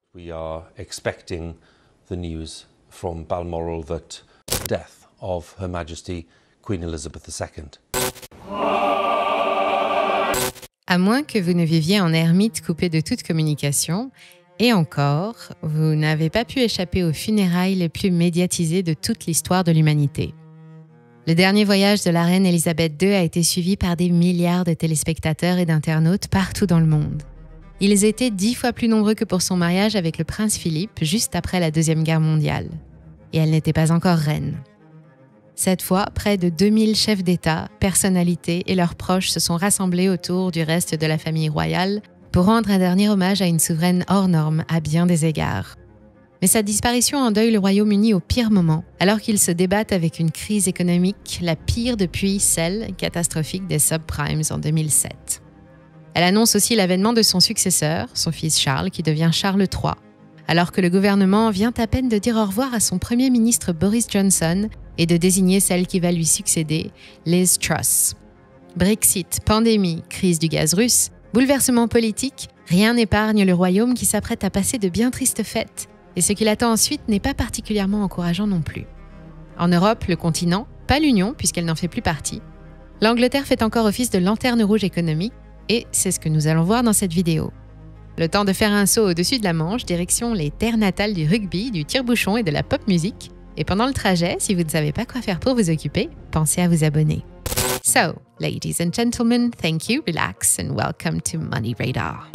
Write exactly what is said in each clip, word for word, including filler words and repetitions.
We are expecting the news from Balmoral that the death of Her Majesty Queen Elizabeth the Second. À moins que vous ne viviez en ermite coupé de toute communication, et encore, vous n'avez pas pu échapper aux funérailles les plus médiatisées de toute l'histoire de l'humanité. Le dernier voyage de la reine Elisabeth deux a été suivi par des milliards de téléspectateurs et d'internautes partout dans le monde. Ils étaient dix fois plus nombreux que pour son mariage avec le prince Philippe, juste après la Deuxième Guerre mondiale. Et elle n'était pas encore reine. Cette fois, près de deux mille chefs d'État, personnalités et leurs proches se sont rassemblés autour du reste de la famille royale pour rendre un dernier hommage à une souveraine hors norme à bien des égards. Mais sa disparition endeuille le Royaume-Uni au pire moment, alors qu'ils se débattent avec une crise économique la pire depuis celle catastrophique des subprimes en deux mille sept. Elle annonce aussi l'avènement de son successeur, son fils Charles, qui devient Charles trois, alors que le gouvernement vient à peine de dire au revoir à son premier ministre Boris Johnson et de désigner celle qui va lui succéder, Liz Truss. Brexit, pandémie, crise du gaz russe, bouleversement politique, rien n'épargne le royaume qui s'apprête à passer de bien tristes fêtes, et ce qui l'attend ensuite n'est pas particulièrement encourageant non plus. En Europe, le continent, pas l'Union puisqu'elle n'en fait plus partie, l'Angleterre fait encore office de lanterne rouge économique, et c'est ce que nous allons voir dans cette vidéo. Le temps de faire un saut au-dessus de la Manche, direction les terres natales du rugby, du tire-bouchon et de la pop music. Et pendant le trajet, si vous ne savez pas quoi faire pour vous occuper, pensez à vous abonner. So, ladies and gentlemen, thank you, relax, and welcome to Money Radar.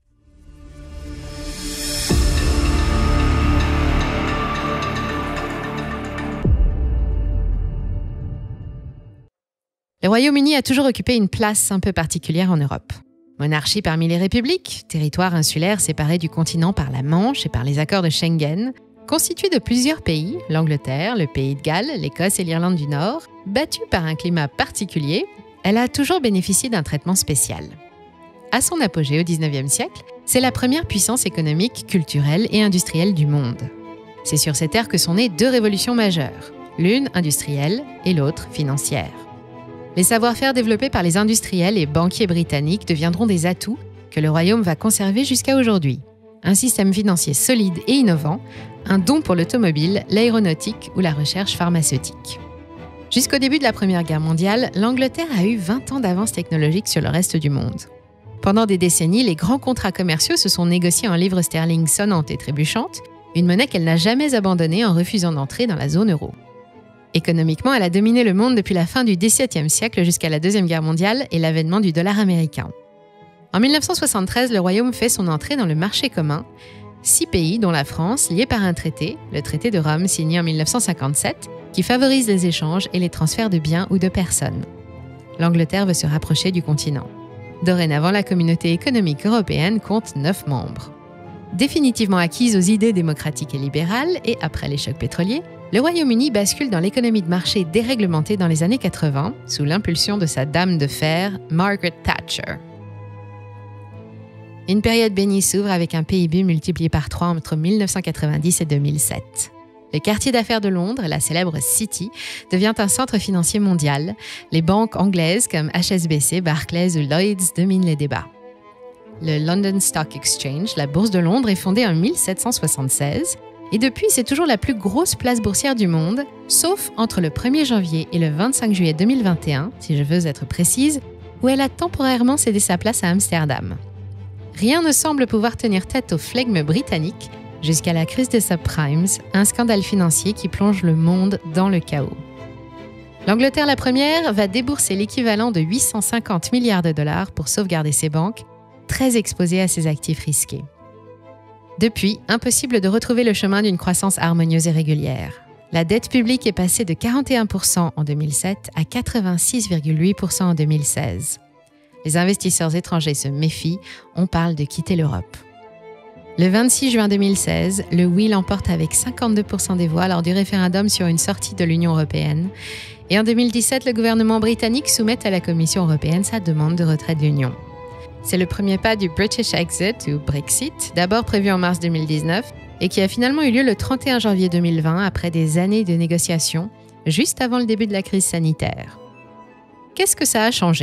Le Royaume-Uni a toujours occupé une place un peu particulière en Europe. Monarchie parmi les républiques, territoire insulaire séparé du continent par la Manche et par les accords de Schengen, constitué de plusieurs pays, l'Angleterre, le Pays de Galles, l'Écosse et l'Irlande du Nord, battue par un climat particulier, elle a toujours bénéficié d'un traitement spécial. À son apogée au dix-neuvième siècle, c'est la première puissance économique, culturelle et industrielle du monde. C'est sur ces terres que sont nées deux révolutions majeures, l'une industrielle et l'autre financière. Les savoir-faire développés par les industriels et banquiers britanniques deviendront des atouts que le Royaume va conserver jusqu'à aujourd'hui. Un système financier solide et innovant, un don pour l'automobile, l'aéronautique ou la recherche pharmaceutique. Jusqu'au début de la Première Guerre mondiale, l'Angleterre a eu vingt ans d'avance technologique sur le reste du monde. Pendant des décennies, les grands contrats commerciaux se sont négociés en livres sterling sonnantes et trébuchantes, une monnaie qu'elle n'a jamais abandonnée en refusant d'entrer dans la zone euro. Économiquement, elle a dominé le monde depuis la fin du dix-septième siècle jusqu'à la Deuxième Guerre mondiale et l'avènement du dollar américain. En mille neuf cent soixante-treize, le Royaume fait son entrée dans le marché commun. Six pays, dont la France, liés par un traité, le traité de Rome signé en mille neuf cent cinquante-sept, qui favorise les échanges et les transferts de biens ou de personnes. L'Angleterre veut se rapprocher du continent. Dorénavant, la communauté économique européenne compte neuf membres. Définitivement acquise aux idées démocratiques et libérales, et après les chocs pétroliers, le Royaume-Uni bascule dans l'économie de marché déréglementée dans les années quatre-vingts, sous l'impulsion de sa dame de fer, Margaret Thatcher. Une période bénie s'ouvre avec un P I B multiplié par trois entre mille neuf cent quatre-vingt-dix et deux mille sept. Le quartier d'affaires de Londres, la célèbre City, devient un centre financier mondial. Les banques anglaises comme H S B C, Barclays ou Lloyds dominent les débats. Le London Stock Exchange, la bourse de Londres, est fondée en mille sept cent soixante-seize et depuis, c'est toujours la plus grosse place boursière du monde, sauf entre le premier janvier et le vingt-cinq juillet deux mille vingt et un, si je veux être précise, où elle a temporairement cédé sa place à Amsterdam. Rien ne semble pouvoir tenir tête au flegme britannique jusqu'à la crise des subprimes, un scandale financier qui plonge le monde dans le chaos. L'Angleterre, la première, va débourser l'équivalent de huit cent cinquante milliards de dollars pour sauvegarder ses banques, très exposées à ses actifs risqués. Depuis, impossible de retrouver le chemin d'une croissance harmonieuse et régulière. La dette publique est passée de quarante et un pour cent en deux mille sept à quatre-vingt-six virgule huit pour cent en deux mille seize. Les investisseurs étrangers se méfient, on parle de quitter l'Europe. Le vingt-six juin deux mille seize, le oui l'emporte avec cinquante-deux pour cent des voix lors du référendum sur une sortie de l'Union européenne. Et en deux mille dix-sept, le gouvernement britannique soumet à la Commission européenne sa demande de retrait de l'Union. C'est le premier pas du British Exit, ou Brexit, d'abord prévu en mars deux mille dix-neuf, et qui a finalement eu lieu le trente et un janvier deux mille vingt après des années de négociations, juste avant le début de la crise sanitaire. Qu'est-ce que ça a changé ?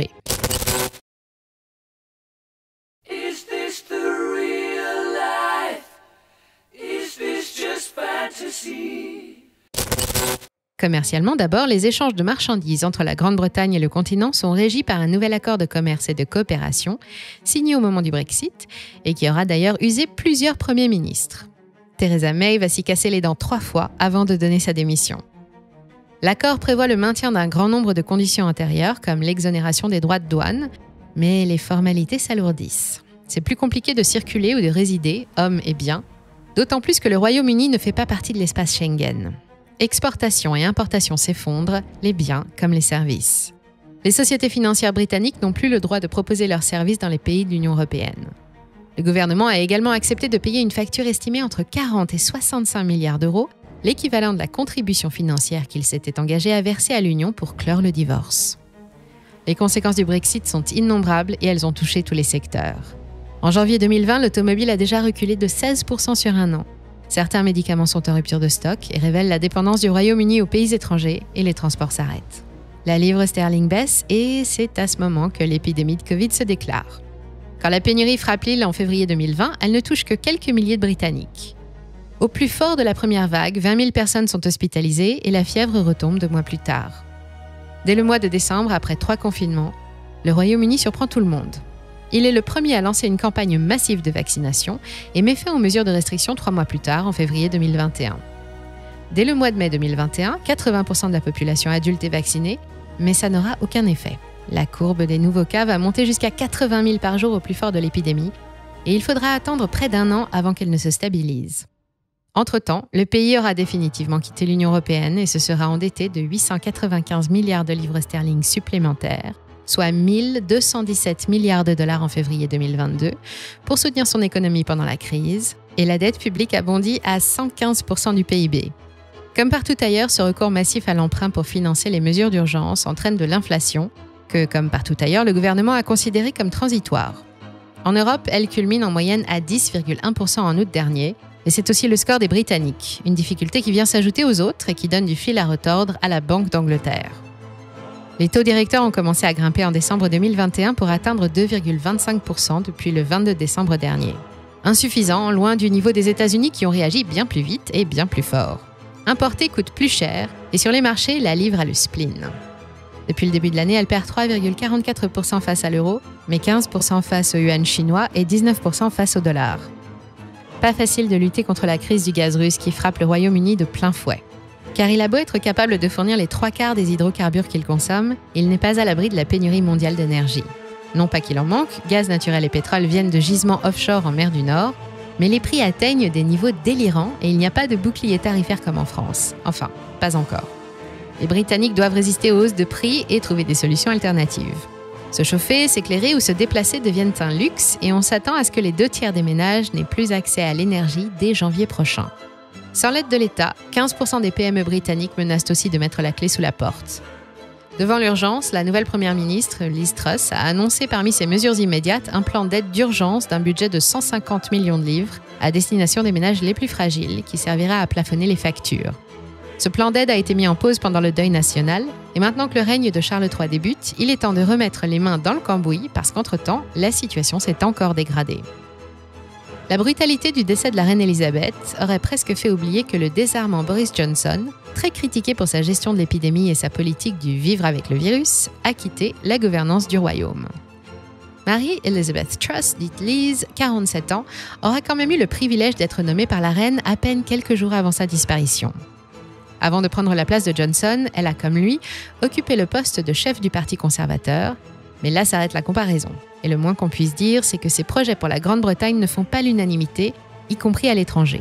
Commercialement d'abord, les échanges de marchandises entre la Grande-Bretagne et le continent sont régis par un nouvel accord de commerce et de coopération, signé au moment du Brexit, et qui aura d'ailleurs usé plusieurs premiers ministres. Theresa May va s'y casser les dents trois fois avant de donner sa démission. L'accord prévoit le maintien d'un grand nombre de conditions intérieures, comme l'exonération des droits de douane, mais les formalités s'alourdissent. C'est plus compliqué de circuler ou de résider, hommes et biens, d'autant plus que le Royaume-Uni ne fait pas partie de l'espace Schengen. Exportation et importation s'effondrent, les biens comme les services. Les sociétés financières britanniques n'ont plus le droit de proposer leurs services dans les pays de l'Union européenne. Le gouvernement a également accepté de payer une facture estimée entre quarante et soixante-cinq milliards d'euros, l'équivalent de la contribution financière qu'il s'était engagé à verser à l'Union pour clore le divorce. Les conséquences du Brexit sont innombrables et elles ont touché tous les secteurs. En janvier deux mille vingt, l'automobile a déjà reculé de seize pour cent sur un an. Certains médicaments sont en rupture de stock et révèlent la dépendance du Royaume-Uni aux pays étrangers et les transports s'arrêtent. La livre sterling baisse et c'est à ce moment que l'épidémie de Covid se déclare. Quand la pénurie frappe l'île en février deux mille vingt, elle ne touche que quelques milliers de Britanniques. Au plus fort de la première vague, vingt mille personnes sont hospitalisées et la fièvre retombe deux mois plus tard. Dès le mois de décembre, après trois confinements, le Royaume-Uni surprend tout le monde. Il est le premier à lancer une campagne massive de vaccination et met fin aux mesures de restriction trois mois plus tard, en février deux mille vingt et un. Dès le mois de mai deux mille vingt et un, quatre-vingts pour cent de la population adulte est vaccinée, mais ça n'aura aucun effet. La courbe des nouveaux cas va monter jusqu'à quatre-vingt mille par jour au plus fort de l'épidémie, et il faudra attendre près d'un an avant qu'elle ne se stabilise. Entre-temps, le pays aura définitivement quitté l'Union européenne et se sera endetté de huit cent quatre-vingt-quinze milliards de livres sterling supplémentaires, soit mille deux cent dix-sept milliards de dollars en février deux mille vingt-deux, pour soutenir son économie pendant la crise, et la dette publique a bondi à cent quinze pour cent du P I B. Comme partout ailleurs, ce recours massif à l'emprunt pour financer les mesures d'urgence entraîne de l'inflation, que, comme partout ailleurs, le gouvernement a considéré comme transitoire. En Europe, elle culmine en moyenne à dix virgule un pour cent en août dernier, et c'est aussi le score des Britanniques, une difficulté qui vient s'ajouter aux autres et qui donne du fil à retordre à la Banque d'Angleterre. Les taux directeurs ont commencé à grimper en décembre deux mille vingt et un pour atteindre deux virgule vingt-cinq pour cent depuis le vingt-deux décembre dernier. Insuffisant, loin du niveau des États-Unis qui ont réagi bien plus vite et bien plus fort. Importer coûte plus cher et sur les marchés, la livre a le spleen. Depuis le début de l'année, elle perd trois virgule quarante-quatre pour cent face à l'euro, mais quinze pour cent face au yuan chinois et dix-neuf pour cent face au dollar. Pas facile de lutter contre la crise du gaz russe qui frappe le Royaume-Uni de plein fouet. Car il a beau être capable de fournir les trois quarts des hydrocarbures qu'il consomme, il n'est pas à l'abri de la pénurie mondiale d'énergie. Non pas qu'il en manque, gaz naturel et pétrole viennent de gisements offshore en mer du Nord, mais les prix atteignent des niveaux délirants et il n'y a pas de bouclier tarifaire comme en France. Enfin, pas encore. Les Britanniques doivent résister aux hausses de prix et trouver des solutions alternatives. Se chauffer, s'éclairer ou se déplacer deviennent un luxe et on s'attend à ce que les deux tiers des ménages n'aient plus accès à l'énergie dès janvier prochain. Sans l'aide de l'État, quinze pour cent des P M E britanniques menacent aussi de mettre la clé sous la porte. Devant l'urgence, la nouvelle première ministre, Liz Truss, a annoncé parmi ses mesures immédiates un plan d'aide d'urgence d'un budget de cent cinquante millions de livres à destination des ménages les plus fragiles qui servira à plafonner les factures. Ce plan d'aide a été mis en pause pendant le deuil national et maintenant que le règne de Charles trois débute, il est temps de remettre les mains dans le cambouis parce qu'entre-temps, la situation s'est encore dégradée. La brutalité du décès de la reine Elisabeth aurait presque fait oublier que le désarmant Boris Johnson, très critiqué pour sa gestion de l'épidémie et sa politique du vivre avec le virus, a quitté la gouvernance du royaume. Mary Elizabeth Truss, dite Liz, quarante-sept ans, aura quand même eu le privilège d'être nommée par la reine à peine quelques jours avant sa disparition. Avant de prendre la place de Johnson, elle a, comme lui, occupé le poste de chef du Parti conservateur. Mais là s'arrête la comparaison. Et le moins qu'on puisse dire, c'est que ses projets pour la Grande-Bretagne ne font pas l'unanimité, y compris à l'étranger.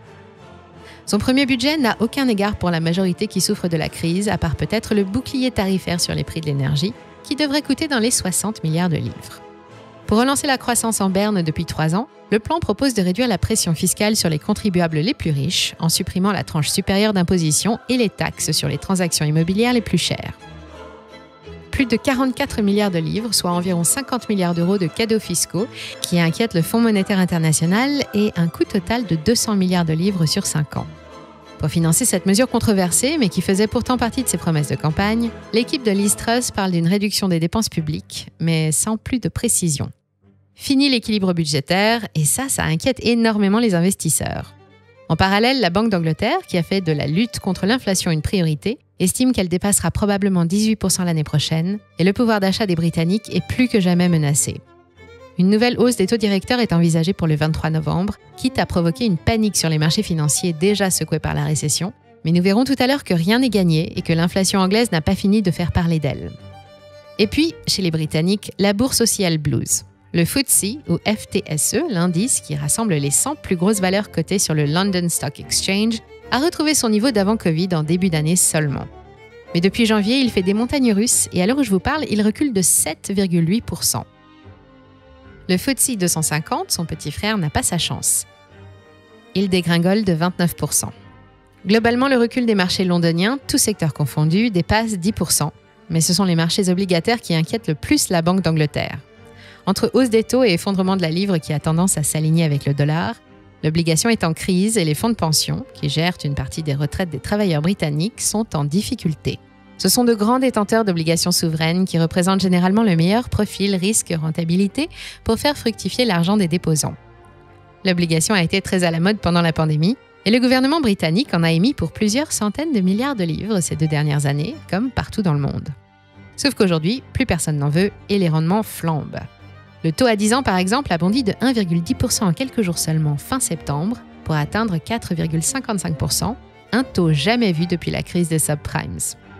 Son premier budget n'a aucun égard pour la majorité qui souffre de la crise, à part peut-être le bouclier tarifaire sur les prix de l'énergie, qui devrait coûter dans les soixante milliards de livres. Pour relancer la croissance en berne depuis trois ans, le plan propose de réduire la pression fiscale sur les contribuables les plus riches en supprimant la tranche supérieure d'imposition et les taxes sur les transactions immobilières les plus chères. Plus de quarante-quatre milliards de livres, soit environ cinquante milliards d'euros de cadeaux fiscaux, qui inquiètent le Fonds monétaire international et un coût total de deux cents milliards de livres sur cinq ans. Pour financer cette mesure controversée, mais qui faisait pourtant partie de ses promesses de campagne, l'équipe de Liz Truss parle d'une réduction des dépenses publiques, mais sans plus de précision. Fini l'équilibre budgétaire, et ça, ça inquiète énormément les investisseurs. En parallèle, la Banque d'Angleterre, qui a fait de la lutte contre l'inflation une priorité, estime qu'elle dépassera probablement dix-huit pour cent l'année prochaine et le pouvoir d'achat des Britanniques est plus que jamais menacé. Une nouvelle hausse des taux directeurs est envisagée pour le vingt-trois novembre, quitte à provoquer une panique sur les marchés financiers déjà secoués par la récession. Mais nous verrons tout à l'heure que rien n'est gagné et que l'inflation anglaise n'a pas fini de faire parler d'elle. Et puis, chez les Britanniques, la bourse aussi a le blues. Le F T S E, ou F T S E, l'indice qui rassemble les cent plus grosses valeurs cotées sur le London Stock Exchange, a retrouvé son niveau d'avant Covid en début d'année seulement. Mais depuis janvier, il fait des montagnes russes et à l'heure où je vous parle, il recule de sept virgule huit pour cent. Le F T S E deux cent cinquante, son petit frère, n'a pas sa chance. Il dégringole de vingt-neuf pour cent. Globalement, le recul des marchés londoniens, tous secteurs confondus, dépasse dix pour cent. Mais ce sont les marchés obligataires qui inquiètent le plus la Banque d'Angleterre. Entre hausse des taux et effondrement de la livre qui a tendance à s'aligner avec le dollar, l'obligation est en crise et les fonds de pension, qui gèrent une partie des retraites des travailleurs britanniques, sont en difficulté. Ce sont de grands détenteurs d'obligations souveraines qui représentent généralement le meilleur profil risque-rentabilité pour faire fructifier l'argent des déposants. L'obligation a été très à la mode pendant la pandémie et le gouvernement britannique en a émis pour plusieurs centaines de milliards de livres ces deux dernières années, comme partout dans le monde. Sauf qu'aujourd'hui, plus personne n'en veut et les rendements flambent. Le taux à dix ans, par exemple, a bondi de un virgule dix pour cent en quelques jours seulement fin septembre pour atteindre quatre virgule cinquante-cinq pour cent, un taux jamais vu depuis la crise des subprimes.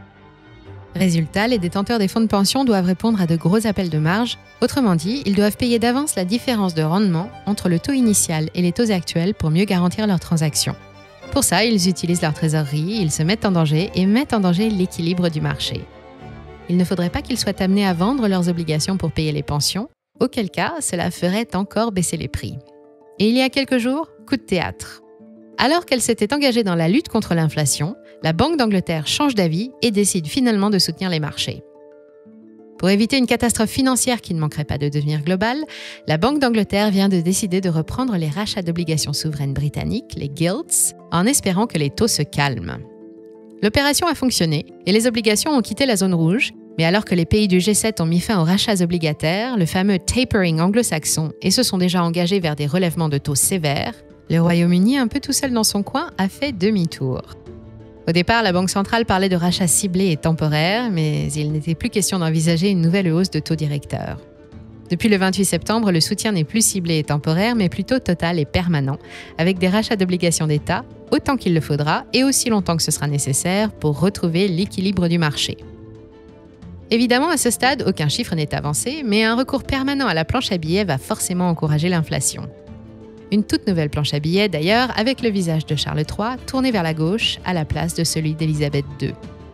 Résultat, les détenteurs des fonds de pension doivent répondre à de gros appels de marge. Autrement dit, ils doivent payer d'avance la différence de rendement entre le taux initial et les taux actuels pour mieux garantir leurs transactions. Pour ça, ils utilisent leur trésorerie, ils se mettent en danger et mettent en danger l'équilibre du marché. Il ne faudrait pas qu'ils soient amenés à vendre leurs obligations pour payer les pensions, auquel cas cela ferait encore baisser les prix. Et il y a quelques jours, coup de théâtre. Alors qu'elle s'était engagée dans la lutte contre l'inflation, la Banque d'Angleterre change d'avis et décide finalement de soutenir les marchés. Pour éviter une catastrophe financière qui ne manquerait pas de devenir globale, la Banque d'Angleterre vient de décider de reprendre les rachats d'obligations souveraines britanniques, les gilts, en espérant que les taux se calment. L'opération a fonctionné et les obligations ont quitté la zone rouge, mais alors que les pays du G sept ont mis fin aux rachats obligataires, le fameux tapering anglo-saxon, et se sont déjà engagés vers des relèvements de taux sévères, le Royaume-Uni, un peu tout seul dans son coin, a fait demi-tour. Au départ, la Banque centrale parlait de rachats ciblés et temporaires, mais il n'était plus question d'envisager une nouvelle hausse de taux directeur. Depuis le vingt-huit septembre, le soutien n'est plus ciblé et temporaire, mais plutôt total et permanent, avec des rachats d'obligations d'État, autant qu'il le faudra et aussi longtemps que ce sera nécessaire pour retrouver l'équilibre du marché. Évidemment, à ce stade, aucun chiffre n'est avancé, mais un recours permanent à la planche à billets va forcément encourager l'inflation. Une toute nouvelle planche à billets, d'ailleurs, avec le visage de Charles trois tourné vers la gauche à la place de celui d'Élisabeth deux.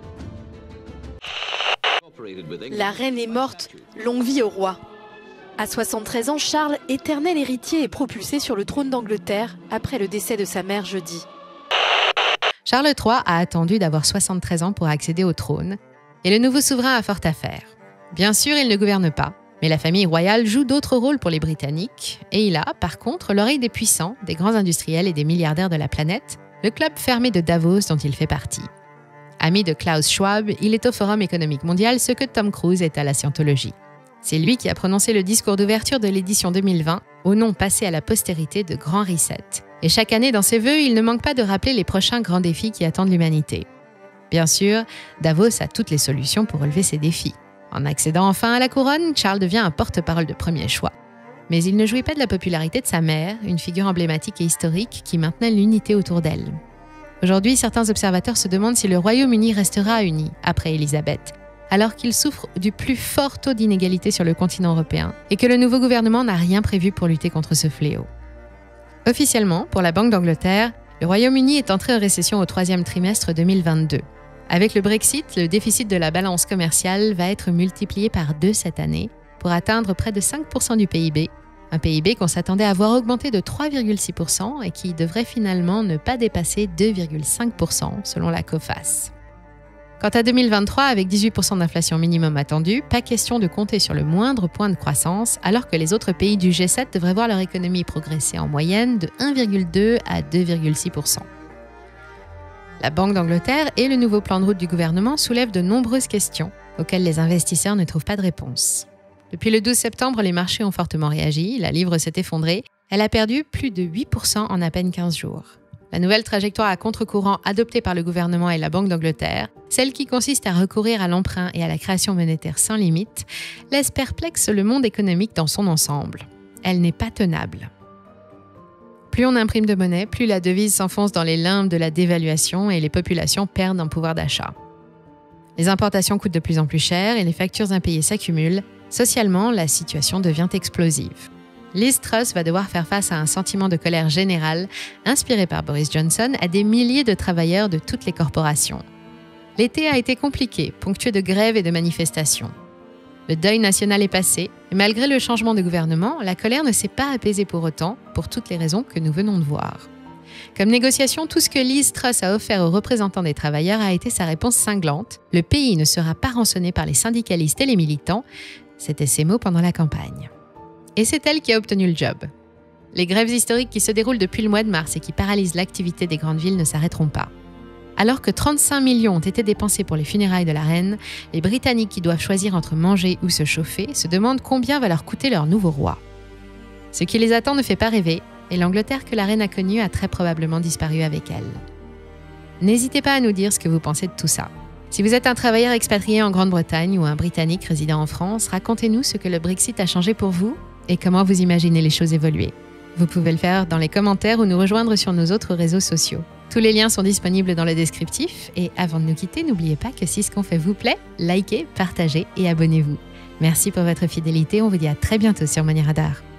La reine est morte, longue vie au roi. À soixante-treize ans, Charles, éternel héritier, est propulsé sur le trône d'Angleterre après le décès de sa mère jeudi. Charles trois a attendu d'avoir soixante-treize ans pour accéder au trône, et le nouveau souverain a fort à faire. Bien sûr, il ne gouverne pas, mais la famille royale joue d'autres rôles pour les Britanniques, et il a, par contre, l'oreille des puissants, des grands industriels et des milliardaires de la planète, le club fermé de Davos dont il fait partie. Ami de Klaus Schwab, il est au Forum économique mondial ce que Tom Cruise est à la scientologie. C'est lui qui a prononcé le discours d'ouverture de l'édition deux mille vingt, au nom passé à la postérité de Grand Reset. Et chaque année, dans ses vœux, il ne manque pas de rappeler les prochains grands défis qui attendent l'humanité. Bien sûr, Davos a toutes les solutions pour relever ces défis. En accédant enfin à la couronne, Charles devient un porte-parole de premier choix. Mais il ne jouit pas de la popularité de sa mère, une figure emblématique et historique qui maintenait l'unité autour d'elle. Aujourd'hui, certains observateurs se demandent si le Royaume-Uni restera uni après Élisabeth, alors qu'il souffre du plus fort taux d'inégalité sur le continent européen et que le nouveau gouvernement n'a rien prévu pour lutter contre ce fléau. Officiellement, pour la Banque d'Angleterre, le Royaume-Uni est entré en récession au troisième trimestre deux mille vingt-deux. Avec le Brexit, le déficit de la balance commerciale va être multiplié par deux cette année pour atteindre près de cinq pour cent du P I B, un P I B qu'on s'attendait à voir augmenter de trois virgule six pour cent et qui devrait finalement ne pas dépasser deux virgule cinq pour cent selon la COFAS. Quant à deux mille vingt-trois, avec dix-huit pour cent d'inflation minimum attendue, pas question de compter sur le moindre point de croissance, alors que les autres pays du G sept devraient voir leur économie progresser en moyenne de un virgule deux à deux virgule six pour cent. La Banque d'Angleterre et le nouveau plan de route du gouvernement soulèvent de nombreuses questions auxquelles les investisseurs ne trouvent pas de réponse. Depuis le douze septembre, les marchés ont fortement réagi, la livre s'est effondrée, elle a perdu plus de huit pour cent en à peine quinze jours. La nouvelle trajectoire à contre-courant adoptée par le gouvernement et la Banque d'Angleterre, celle qui consiste à recourir à l'emprunt et à la création monétaire sans limite, laisse perplexe le monde économique dans son ensemble. Elle n'est pas tenable. Plus on imprime de monnaie, plus la devise s'enfonce dans les limbes de la dévaluation et les populations perdent en pouvoir d'achat. Les importations coûtent de plus en plus cher et les factures impayées s'accumulent. Socialement, la situation devient explosive. Liz Truss va devoir faire face à un sentiment de colère générale, inspiré par Boris Johnson, à des milliers de travailleurs de toutes les corporations. L'été a été compliqué, ponctué de grèves et de manifestations. Le deuil national est passé, et malgré le changement de gouvernement, la colère ne s'est pas apaisée pour autant, pour toutes les raisons que nous venons de voir. Comme négociation, tout ce que Liz Truss a offert aux représentants des travailleurs a été sa réponse cinglante. Le pays ne sera pas rançonné par les syndicalistes et les militants. C'était ses mots pendant la campagne. Et c'est elle qui a obtenu le job. Les grèves historiques qui se déroulent depuis le mois de mars et qui paralysent l'activité des grandes villes ne s'arrêteront pas. Alors que trente-cinq millions ont été dépensés pour les funérailles de la reine, les Britanniques qui doivent choisir entre manger ou se chauffer se demandent combien va leur coûter leur nouveau roi. Ce qui les attend ne fait pas rêver, et l'Angleterre que la reine a connue a très probablement disparu avec elle. N'hésitez pas à nous dire ce que vous pensez de tout ça. Si vous êtes un travailleur expatrié en Grande-Bretagne ou un Britannique résidant en France, racontez-nous ce que le Brexit a changé pour vous et comment vous imaginez les choses évoluer. Vous pouvez le faire dans les commentaires ou nous rejoindre sur nos autres réseaux sociaux. Tous les liens sont disponibles dans le descriptif. Et avant de nous quitter, n'oubliez pas que si ce qu'on fait vous plaît, likez, partagez et abonnez-vous. Merci pour votre fidélité. On vous dit à très bientôt sur Money Radar.